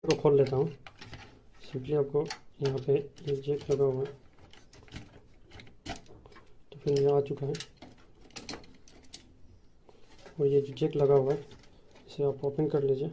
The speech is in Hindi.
को खोल लेता हूँ। सिंपली आपको यहाँ पे ये जैक लगा हुआ है, तो फिर ये आ चुका है। और ये जो जैक लगा हुआ है इसे आप ओपन कर लीजिए।